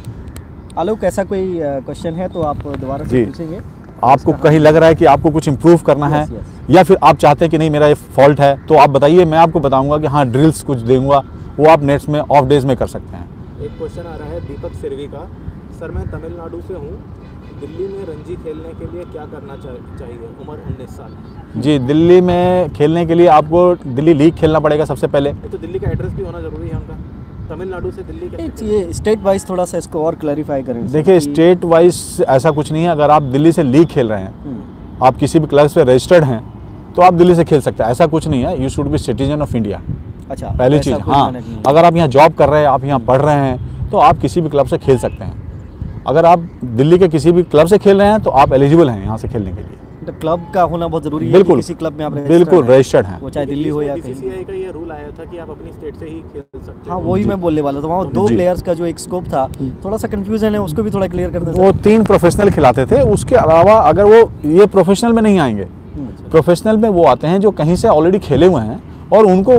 आलोक, ऐसा कोई क्वेश्चन है तो आप दोबारा से जी। पूछेंगे। आपको इसका कहीं लग रहा है कि आपको कुछ इम्प्रूव करना है, Yes, yes. या फिर आप चाहते हैं कि नहीं मेरा ये फॉल्ट है, तो आप बताइए, मैं आपको बताऊंगा कि हाँ ड्रिल्स कुछ दूंगा, वो आप नेट्स में ऑफ डेज में कर सकते हैं। एक क्वेश्चन आ रहा है दीपक सिरवी का। सर, मैं तमिलनाडु से हूँ, दिल्ली में रणजी खेलने के लिए क्या करना चा- चाहिए? उम्र उन्नीस साल। जी, दिल्ली में खेलने के लिए आपको दिल्ली लीग खेलना पड़ेगा सबसे पहले। ये तो दिल्ली का एड्रेस भी होना जरूरी है उनका। तमिलनाडु से दिल्ली कैसे एक खेलें? ये स्टेट वाइज थोड़ा सा इसको और क्लैरिफाई करें। देखिए, कि- स्टेट वाइज ऐसा कुछ नहीं है। अगर आप दिल्ली से लीग खेल रहे हैं, हम्म, आप किसी भी क्लब से रजिस्टर्ड हैं, तो आप दिल्ली से खेल सकते हैं। ऐसा कुछ नहीं है। You should be citizen of India, अच्छा, पहली ऐसा चीज़। कोई हाँ, मानक नहीं है। अगर आप यहाँ जॉब कर रहे हैं, आप यहाँ पढ़ रहे हैं, तो आप किसी भी क्लब से खेल सकते हैं। अगर आप दिल्ली के किसी भी क्लब से खेल रहे हैं तो आप एलिजिबल हैं यहाँ से खेलने के लिए। तो क्लब का होना बहुत जरूरी है कि बिल्कुल, किसी क्लब में आप बिल्कुल registered हैं। रजिस्टर्ड हैं। वो चाहे दिल्ली हो या कहीं। बीसीसीआई का ये रूल आया था कि आप अपनी स्टेट से ही खेल सकते हाँ, हो। वही मैं बोलने वाला था। वहाँ दो जी। प्लेयर्स का जो एक स्कोप था, थोड़ा सा कंफ्यूजन है, उसको भी थोड़ा क्लियर कर दें वो तीन प्रोफेशनल खिलाते थे, उसके अलावा अगर वो ये प्रोफेशनल में नहीं आएंगे। सर। प्रोफेशनल में वो आते हैं जो कहीं से ऑलरेडी खेले हुए हैं और उनको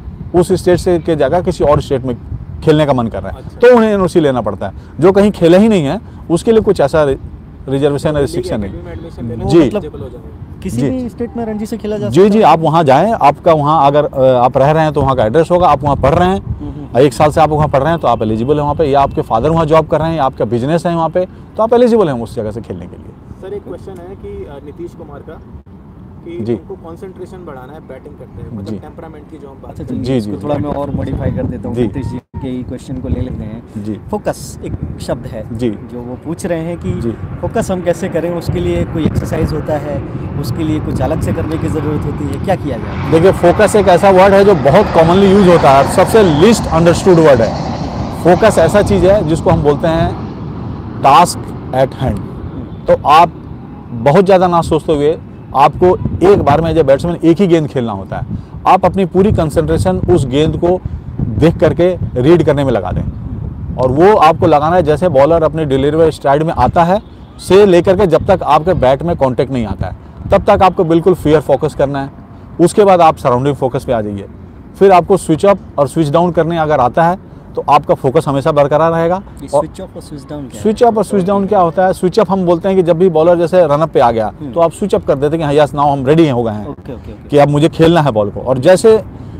उस स्टेट से के जगह किसी और स्टेट में खेलने का मन कर रहा है, अच्छा। तो उन्हें एनओसी लेना पड़ता है। जो कहीं खेले ही नहीं है उसके लिए कुछ ऐसा रिजर्वेशन या रिस्ट्रिक्शन नहीं। जी। जी। किसी जी। भी स्टेट में रणजी से खेला जा जी सकता जी, है? आप वहाँ जाएं, आपका वहाँ अगर अ, आप रह रहे हैं तो वहाँ का एड्रेस होगा, आप वहाँ पढ़ रहे हैं, हम्म, एक साल से आप वहाँ पढ़ रहे हैं तो आप एलिजिबल हैं वहाँ पे, या आपके फादर वहाँ जॉब कर रहे हैं, या आपका बिजनेस है वहाँ पे, तो आप एलिजिबल हैं उस जगह से खेलने के लिए। सर, एक क्वेश्चन है कि अ, नीतीश कुमार का कि जी। उनको कंसंट्रेशन बढ़ाना है बैटिंग करते हैं, जी। मतलब टेम्परामेंट की जो हम बात अच्छा, कर रहे चलिए जी, इसको जी, थोड़ा जी। मैं और मॉडिफाई कर देता हूँ। जी। नीतीश जी के ही क्वेश्चन को ले लेते हैं। जी फोकस एक शब्द है जी जो वो पूछ रहे हैं कि जी। फोकस हम कैसे करें, उसके लिए कोई एक्सरसाइज होता है, उसके लिए कुछ अलग से करने की ज़रूरत होती है, क्या किया जाए? देखिए, फोकस एक ऐसा वर्ड है जो बहुत कॉमनली यूज होता है, सबसे लिस्ट अंडरस्टूड वर्ड है। फोकस ऐसा चीज़ है जिसको हम बोलते हैं टास्क एट हैंड। तो आप बहुत ज़्यादा ना सोचते हुए आपको एक बार में एज ए बैट्समैन एक ही गेंद खेलना होता है। आप अपनी पूरी कंसंट्रेशन उस गेंद को देख करके रीड करने में लगा दें, और वो आपको लगाना है जैसे बॉलर अपने डिलीवरी स्ट्राइड में आता है से लेकर के जब तक आपके बैट में कांटेक्ट नहीं आता है, तब तक आपको बिल्कुल फेयर फोकस करना है। उसके बाद आप सराउंडिंग फोकस पे आ जाइए। फिर आपको स्विच अप और स्विच डाउन करने अगर आता है तो आपका फोकस हमेशा बरकरार रहेगा। ये और स्विच ऑफ और स्विच डाउन क्या है? स्विच अप और स्विच डाउन क्या होता है? स्विच अप हम बोलते हैं कि जब भी बॉलर जैसे रनअप पे आ गया तो आप स्विच अप कर देते हैं कि हाँ यस नाउ हम रेडी हो गए हैं ओके ओके ओके। कि अब मुझे खेलना है बॉल को। और जैसे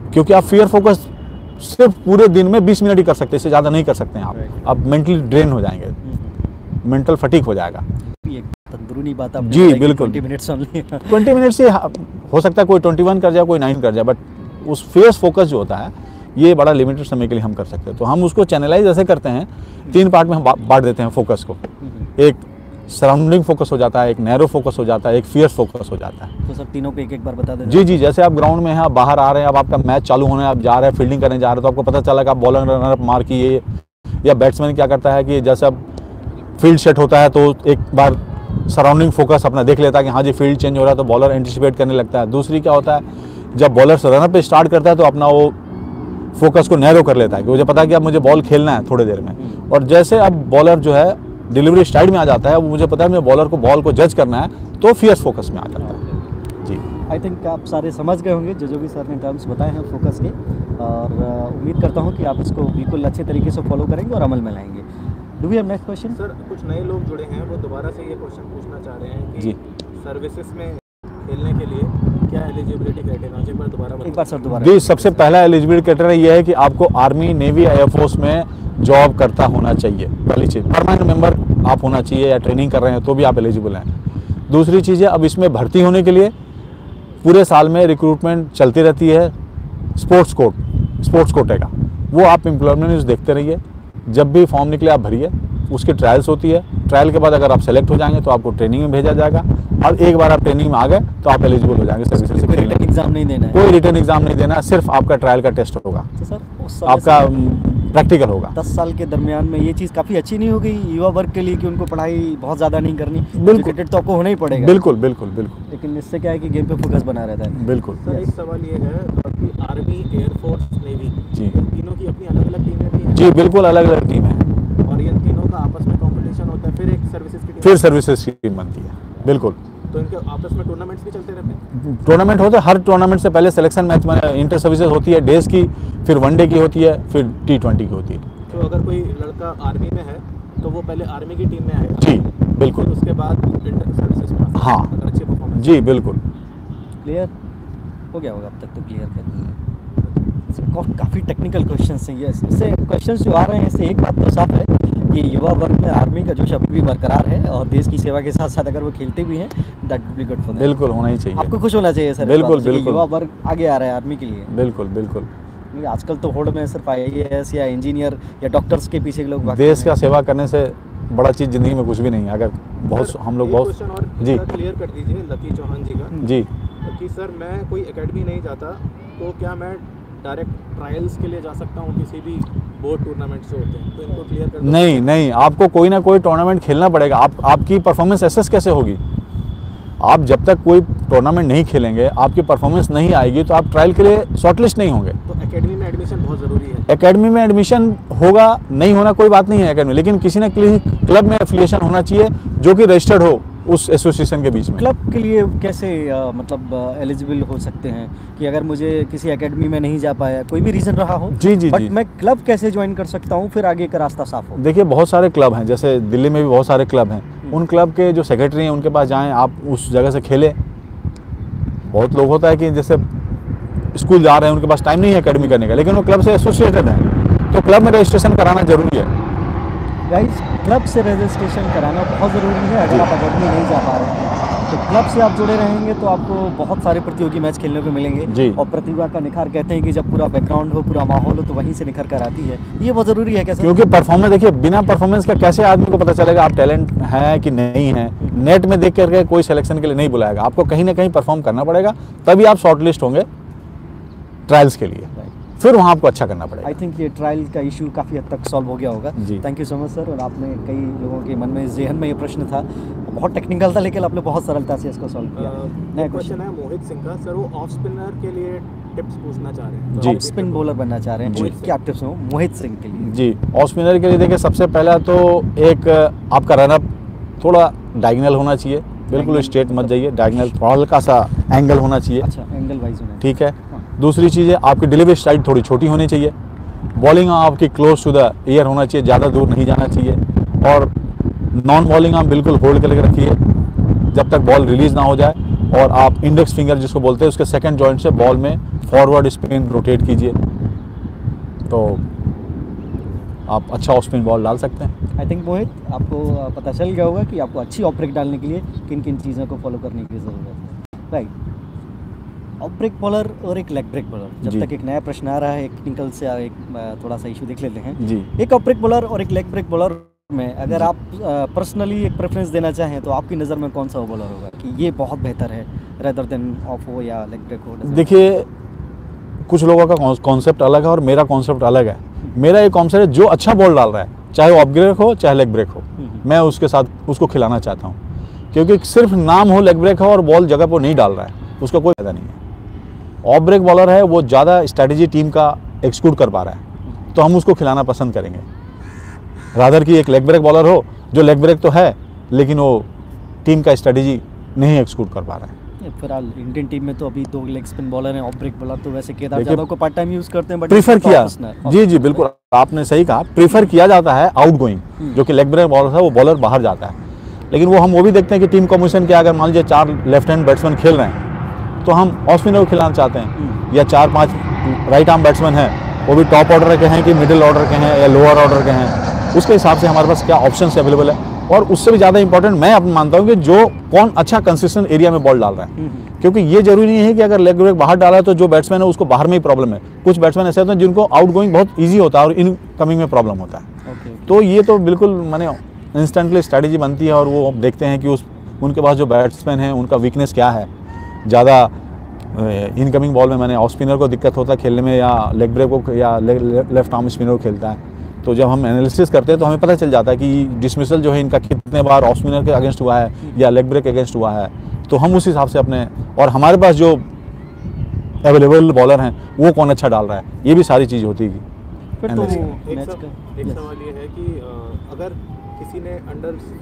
क्योंकि आप फियर फोकस सिर्फ पूरे दिन में बीस मिनट ही कर सकते हैं, इससे ज़्यादा नहीं कर सकते हैं आप आप मेंटली ड्रेन हो जाएंगे, मेंटल फटीक हो जाएगा। ये तंदुरुनी बात आपने जी बताई कि बिल्कुल, twenty minutes only. Twenty minute से हो सकता है कोई ट्वेंटी वन कर जाए, कोई नाइन कर जाए, बट उस फेस फोकस जो होता है ये बड़ा लिमिटेड समय के लिए हम कर सकते हैं। तो हम उसको चैनलाइज ऐसे करते हैं, तीन पार्ट में हम बांट देते हैं फोकस को। एक सराउंडिंग फोकस हो जाता है, एक नैरो फोकस हो जाता है, एक फियर फोकस हो जाता है। तो सर तीनों को एक एक बार बता दें। जी जी, जैसे आप ग्राउंड में हैं, आप बाहर आ रहे हैं, अब आपका मैच चालू होने, आप जा रहे हैं फील्डिंग करने जा रहे हैं, तो आपको पता चला कि आप बॉलर रनर अप मार किए, या बैट्समैन क्या करता है कि जैसे अब फील्ड सेट होता है तो एक बार सराउंडिंग फोकस अपना देख लेता है कि हाँ जी फील्ड चेंज हो रहा है, तो बॉलर एंटिसिपेट करने लगता है। दूसरी क्या होता है, जब बॉलर रनअप पे स्टार्ट करता है तो अपना वो फोकस को नैरो कर लेता है कि मुझे पता है कि अब मुझे बॉल खेलना है थोड़ी देर में। और जैसे अब बॉलर जो है डिलीवरी स्टाइल में आ जाता है, वो मुझे पता है मुझे बॉलर को बॉल को जज करना है, तो फियर्स फोकस में आ जाता है। जी, आई थिंक आप सारे समझ गए होंगे जो जो भी सर ने टर्म्स बताए हैं फोकस के, और uh, उम्मीद करता हूँ कि आप इसको बिल्कुल अच्छे तरीके से फॉलो करेंगे और अमल में लाएंगे। Do we have next question? Sir कुछ नए लोग जुड़े हैं, वो दोबारा से ये क्वेश्चन पूछना चाह रहे हैं कि जी सर्विसेज में खेलने के लिए क्या एलिजिबिलिटी क्राइटेरिया है, एक बार दोबारा एक बार सर दोबारा। जी, सबसे पहला एलिजिबिलिटी क्राइटेरिया ये है कि आपको आर्मी, नेवी, एयरफोर्स में जॉब करता होना चाहिए। पहली चीज़, परमानेंट मेंबर आप होना चाहिए, या ट्रेनिंग कर रहे हैं तो भी आप एलिजिबल हैं। दूसरी चीज़ है, अब इसमें भर्ती होने के लिए पूरे साल में रिक्रूटमेंट चलती रहती है। स्पोर्ट्स कोट स्पोर्ट्स कोटे का वो आप एम्प्लॉयमेंट न्यूज़ देखते रहिए, जब भी फॉर्म निकले आप भरिए, उसकी ट्रायल्स होती है। ट्रायल के बाद अगर आप सेलेक्ट हो जाएंगे तो आपको ट्रेनिंग में भेजा जाएगा, और एक बार आप ट्रेनिंग में आ गए तो आप एलिजिबल हो जाएंगे सर्विस से। कोई रिटन एग्जाम नहीं देना है? कोई रिटर्न एग्जाम नहीं देना, सिर्फ आपका ट्रायल का टेस्ट होगा, तो सर उस समय आपका से प्रैक्टिकल होगा। दस साल के दरमियान में ये चीज़ काफ़ी अच्छी नहीं हो गई युवा वर्ग के लिए कि उनको पढ़ाई बहुत ज़्यादा नहीं करनी? बिल्कुल। एजुकेटेड तो आपको होना ही पड़ेगा। बिल्कुल बिल्कुल बिल्कुल लेकिन इससे क्या है कि गेम पे फोकस बना रहता है। बिल्कुल। सर एक सवाल ये है कि आर्मी, एयरफोर्स, नेवी, जी। इन तीनों की अपनी अलग अलग टीमें भी हैं? जी बिल्कुल, अलग अलग टीम है, और इन तीनों का आपस में कंपटीशन होता है, फिर एक सर्विसेज की टीम? फिर सर्विसेज की टीम बनती है। बिल्कुल, तो इनके आपस में टूर्नामेंट्स भी चलते रहते हैं? टूर्नामेंट होते हैं, हर टूर्नामेंट से पहले सिलेक्शन मैच में इंटर सर्विसेज होती है, डेज की, फिर वनडे की होती है, फिर टी ट्वेंटी की होती है। तो अगर कोई लड़का आर्मी में है तो वो पहले आर्मी की टीम में आएगा? जी बिल्कुल। फिर उसके बाद इंटर सर्विसेज में आता है, हाँ। अगर अच्छी परफॉर्मेंस। जी बिल्कुल। क्लियर हो गया होगा अब तक तो? क्लियर कर काफ़ी टेक्निकल क्वेश्चंस हैं ये। इससे क्वेश्चंस जो आ रहे हैं इससे एक बात तो साफ है कि युवा वर्ग में आर्मी का जोश अभी भी बरकरार है, और देश की सेवा के साथ साथ अगर वो खेलते भी हैं that would be good for them. बिल्कुल होना ही चाहिए। आपको खुश होना चाहिए सर। बिल्कुल, कि बिल्कुल। युवा वर्ग आगे आ रहा है आर्मी के लिए। बिल्कुल बिल्कुल। क्योंकि आजकल तो होड़ में सिर्फ आई ए एस या इंजीनियर या डॉक्टर्स के पीछे के लोग भागते देश हैं। का सेवा करने से बड़ा चीज़ ज़िंदगी में कुछ भी नहीं है। अगर बहुत हम लोग बहुत क्वेश्चन और जी क्लियर कर दीजिए लकी चौहान जी का जी कि सर मैं कोई एकेडमी नहीं जाता तो क्या मैं डायरेक्ट ट्रायल्स के लिए जा सकता हूँ किसी भी बोर्ड टूर्नामेंट से होते हैं? तो इनको क्लियर कर दो। नहीं नहीं, आपको कोई ना कोई टूर्नामेंट खेलना पड़ेगा। आप आपकी परफॉर्मेंस एसेस कैसे होगी? आप जब तक कोई टूर्नामेंट नहीं खेलेंगे, आपकी परफॉर्मेंस नहीं आएगी, तो आप ट्रायल के लिए शॉर्टलिस्ट नहीं होंगे। तो एकेडमी में एडमिशन बहुत ज़रूरी है? एकेडमी में एडमिशन होगा, नहीं होना कोई बात नहीं है एकेडमी, लेकिन किसी न किसी क्लब में एफिलिएशन होना चाहिए जो कि रजिस्टर्ड हो उस एसोसिएशन के बीच में। क्लब के लिए कैसे आ, मतलब एलिजिबल हो सकते हैं कि अगर मुझे किसी एकेडमी में नहीं जा पाया, कोई भी रीज़न रहा हो, जी जी बट जी। मैं क्लब कैसे ज्वाइन कर सकता हूँ फिर आगे का रास्ता साफ हो? देखिए बहुत सारे क्लब हैं, जैसे दिल्ली में भी बहुत सारे क्लब हैं। उन क्लब के जो सेक्रेटरी हैं उनके पास जाएं, आप उस जगह से खेलें। बहुत लोग होता है कि जैसे स्कूल जा रहे हैं, उनके पास टाइम नहीं है एकेडमी करने का, लेकिन वो क्लब से एसोसिएटेड हैं, तो क्लब में रजिस्ट्रेशन कराना जरूरी है। गाइस, क्लब से रजिस्ट्रेशन कराना बहुत ज़रूरी है। अगर आप एकेडमी नहीं जा पा रहे हैं तो क्लब से आप जुड़े रहेंगे तो आपको बहुत सारे प्रतियोगी मैच खेलने को मिलेंगे जी। और प्रतिभा का निखार कहते हैं कि जब पूरा बैकग्राउंड हो, पूरा माहौल हो, तो वहीं से निखर कर आती है। ये बहुत ज़रूरी है कैसे? क्योंकि परफॉर्मेंस, देखिए बिना परफॉर्मेंस का कैसे आदमी को पता चलेगा आप टैलेंट है कि नहीं है? नेट में देख करके कोई सिलेक्शन के लिए नहीं बुलाएगा, आपको कहीं ना कहीं परफॉर्म करना पड़ेगा, तभी आप शॉर्टलिस्ट होंगे ट्रायल्स के लिए, फिर वहाँ आपको अच्छा करना पड़ेगा। आई थिंक ये ट्रायल का इशू काफ़ी हद तक सॉल्व हो गया होगा। जी। Thank you so much sir. और आपने कई लोगों के मन में, जहन में ये प्रश्न था, बहुत टेक्निकल था, लेकिन आपने बहुत सरलता से इसको सॉल्व किया। नया क्वेश्चन है मोहित सिंह का। सर वो ऑफ स्पिनर के लिए टिप्स पूछना चाह रहे हैं। जी। ऑफ स्पिन बॉलर बनना चाह रहे हैं, जी। मोहित, क्या टिप्स हो मोहित सिंह के लिए? जी, ऑफ स्पिनर के लिए देखिए सबसे पहला तो एक आपका रनअप थोड़ा डायगोनल होना चाहिए, बिल्कुल स्ट्रेट मत जाइए, डायगोनल थोड़ा हल्का सा एंगल होना चाहिए। अच्छा, एंगल वाइज होना है। ठीक है। हाँ। दूसरी चीज़ है आपकी डिलीवरी स्ट्राइक थोड़ी छोटी होनी चाहिए, बॉलिंग आपकी क्लोज टू द एयर होना चाहिए, ज़्यादा दूर नहीं जाना चाहिए, और नॉन बॉलिंग आप बिल्कुल होल्ड करके रखिए जब तक बॉल रिलीज ना हो जाए। और आप इंडेक्स फिंगर जिसको बोलते हैं उसके सेकंड जॉइंट से बॉल में फॉरवर्ड स्पिन रोटेट कीजिए, तो आप अच्छा ऑफ स्पिन बॉल डाल सकते हैं। आई थिंक मोहित, आपको पता चल गया होगा कि आपको अच्छी ऑफ ब्रेक डालने के लिए किन किन चीज़ों को फॉलो करने की ज़रूरत है, राइट। ऑफ ब्रेक बॉलर और एक लेग ब्रेक बॉलर, जब जी। तक एक नया प्रश्न आ रहा है, एक टेक्निकल से एक थोड़ा सा इशू देख लेते हैं। जी, एक ऑफ ब्रेक बॉलर और एक लेग ब्रेक बॉलर में अगर आप पर्सनली एक प्रेफरेंस देना चाहें तो आपकी नज़र में कौन सा बॉलर होगा कि ये बहुत बेहतर है रेदर देन ऑफ हो या लेग ब्रेक हो? देखिए कुछ लोगों का कॉन्सेप्ट अलग है और मेरा कॉन्सेप्ट अलग है। मेरा एक कॉन्सेप्ट है, जो अच्छा बॉल डाल रहा है, चाहे वो ऑफ ब्रेक हो चाहे लेग ब्रेक हो, मैं उसके साथ उसको खिलाना चाहता हूँ, क्योंकि सिर्फ नाम हो लेग ब्रेक हो और बॉल जगह पर नहीं डाल रहा है, उसका कोई फायदा नहीं है। ऑफ ब्रेक बॉलर है, वो ज़्यादा स्ट्रैटेजी टीम का एक्सिक्यूट कर पा रहा है, तो हम उसको खिलाना पसंद करेंगे, रादर कि एक लेग ब्रेक बॉलर हो जो लेग ब्रेक तो है लेकिन वो टीम का स्ट्रैटेजी नहीं एक्सिक्यूट कर पा रहा है। फिलहाल इंडियन टीम में तो अभी दो लेग स्पिन बॉलर हैं, ऑफ ब्रेक बॉलर तो वैसे केदार देखिए, जाधव को पार्ट टाइम यूज़ करते हैं, बट प्रीफर किया, जी जी बिल्कुल आपने सही कहा, प्रीफर किया जाता है आउट गोइंग, जो कि लेग ब्रेक बॉलर है वो बॉलर बाहर जाता है, लेकिन वो हम वो भी देखते हैं कि टीम कॉम्बिनेशन के अगर मान लीजिए चार लेफ्ट हैंड बैट्समैन खेल रहे हैं तो हम ऑफ स्पिनर को खिलाना चाहते हैं, या चार पांच राइट आर्म बैट्समैन हैं, वो भी टॉप ऑर्डर के हैं कि मिडिल ऑर्डर के हैं या लोअर ऑर्डर के हैं, उसके हिसाब से हमारे पास क्या ऑप्शंस अवेलेबल है। और उससे भी ज़्यादा इंपॉर्टेंट मैं अपना मानता हूँ कि जो कौन अच्छा कंसिस्टेंट एरिया में बॉल डाल रहा है, क्योंकि ये जरूरी नहीं है कि अगर लेग ब्रेक बाहर डाला है तो जो बैट्समैन है उसको बाहर में ही प्रॉब्लम है। कुछ बैट्समैन ऐसे होते हैं जिनको आउट गोइंग बहुत ईजी होता है और इन कमिंग में प्रॉब्लम होता है। okay. तो तो ये तो बिल्कुल मैंने इंस्टेंटली स्ट्रैटेजी बनती है और वो देखते हैं कि उस उनके पास जो बैट्समैन है उनका वीकनेस क्या है। ज़्यादा इनकमिंग बॉल में मैंने ऑफ स्पिनर को दिक्कत होता है खेलने में, या लेग ब्रेक को या लेफ्ट आर्म स्पिनर को खेलता है, तो जब हम एनालिसिस करते हैं तो हमें पता चल जाता है कि डिसमिसल जो है इनका कितने बार ऑफ स्पिनर के अगेंस्ट हुआ है या लेग ब्रेक अगेंस्ट हुआ है, तो हम उस हिसाब से अपने, और हमारे पास जो अवेलेबल बॉलर हैं वो कौन अच्छा डाल रहा है, ये भी सारी चीज़ होती है। फिर तो एक मैच सव- का एक yes. सवाल ये है कि अ, अगर किसी ने अंडर